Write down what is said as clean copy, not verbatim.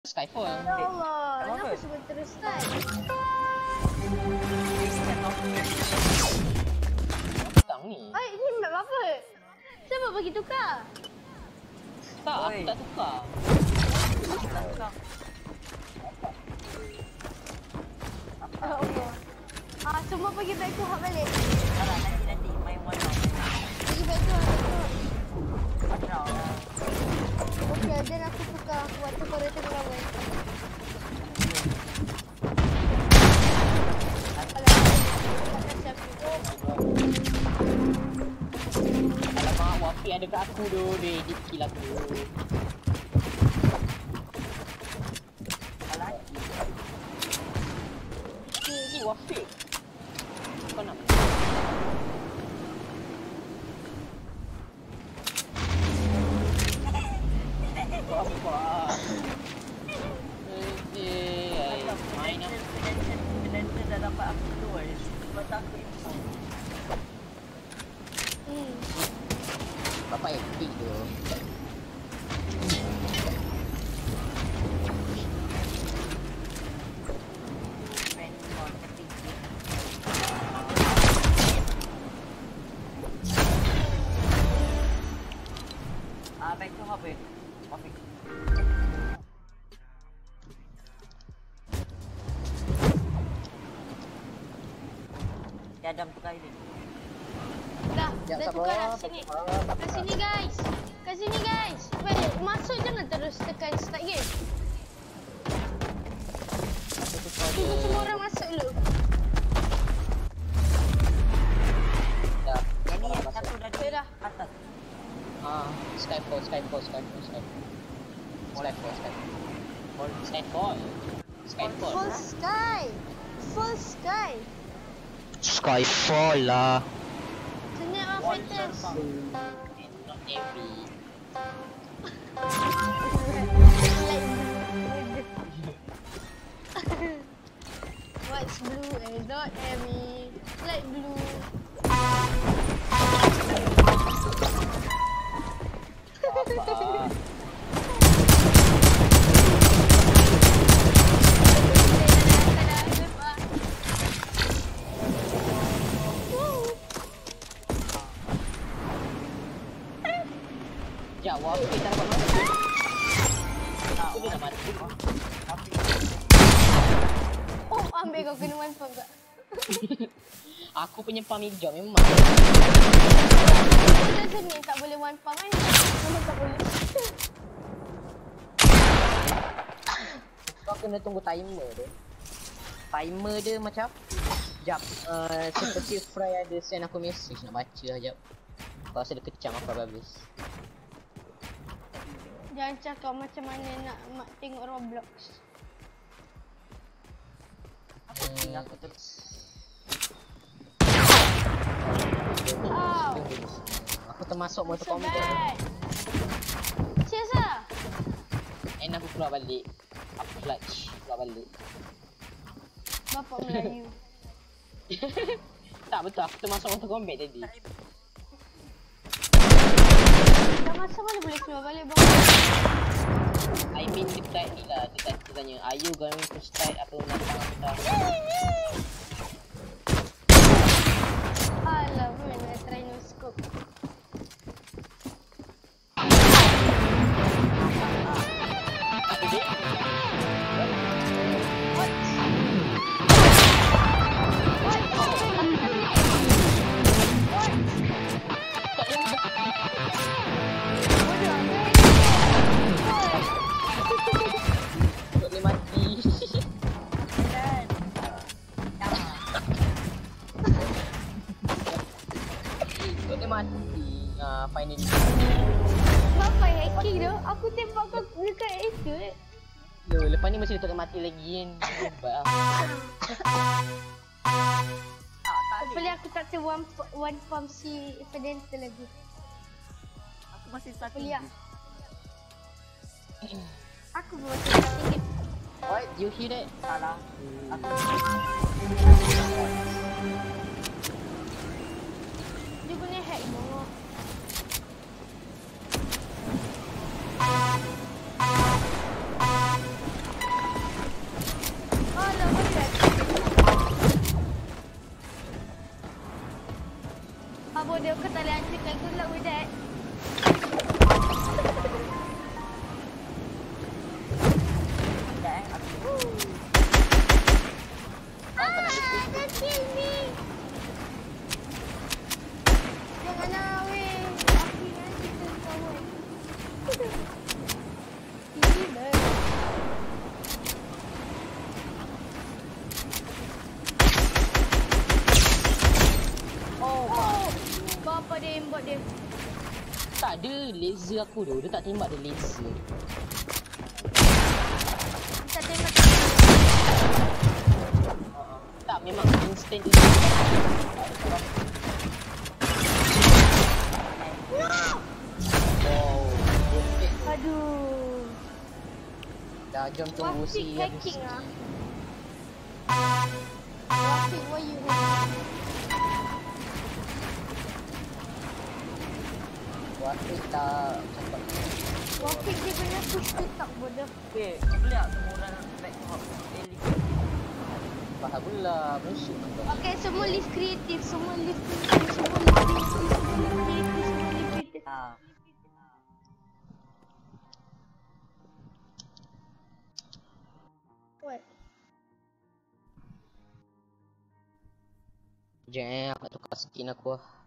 Skyfall. Ya Allah, kenapa semua terus start? Tang ni. Ini map apa? Siapa bagi tukar? Tak, aku tak tukar. Ya Allah. Semua pergi back to hub balik. Alah, nanti main one round. Pergi back to hub. One round lah. Okay, then aku tukar water corrector lawan. Alamak, Wafi ada kat aku tu. Dia edit kill aku. Alah. Ni Wafi. Kau nak? Apa? Main lah. Credential dah dapat aku keluar. Sebab tak aku info. Bapak epic tu. Back to hub eh. Wafi. Ya, jam tukar ini. Dah tukar dah sini. Kat sini guys. Kat sini guys. Wait, masuk jangan terus tekan start game. Tunggu semua orang masuk dulu. Dah. Yang ni yang satu dah di Dah. atas. Skyfall. More like Skyfall. Full sky. Skyfall lah. Senyap lah Fantas. Not every. What's blue and not Emmy? Light blue. Ya, Wafi tak dapat mati. Aku dah mati. Oh, ambil kau kena one pump tak? Aku punya pump hijau memang. Kita sini tak boleh one pump kan? Memang tak boleh. Kau kena tunggu timer dia. Timer dia macam jap. Seperti Fry ada send aku message nak baca jap. Kau rasa dia kecam aku habis. Jangan cakap macam mana nak tengok Roblox. Aku tinggal aku tu. Ow. Aku termasuk motor So komputer. bad. Serius lah? And aku keluar balik. Aku clutch keluar balik. Bapak Melayu. Tak betul, aku termasuk motor combat tadi. Dah masa mana boleh keluar balik bang? I mean dekat ni lah, dia tanya, are you going to start apa menantang kita? Alah, mana try no scope. Apa dia? Finally. Bapak yang hacking tu, aku tembak kau dekat exit. Loh, lepas ni mesti dia tak mati lagi kan. Hebat Hopefully aku tak ter one pump si Fidente lagi. Aku masih satu. Hopefully lah. Aku pun masih satu. What? You hear that? Salah. Aku Dia guna hack bawah. laser aku tu. Dia tak tembak, dia laser. Tak tembak. Tak, memang instant. Wow. Aduh. Dah jom tunggu Wafik si hacking ah. Wafik, why you hacking? Wafik tak cakap. Wafik dia kena push to talk bodoh. Okay, boleh tak semua orang back to hop? Faham pula, musuh. Okay, semua list kreatif, semua list kreatif, semua list kreatif, semua list kreatif, semua list kreatif. Ah. What? Sekejap aku nak tukar skin aku lah.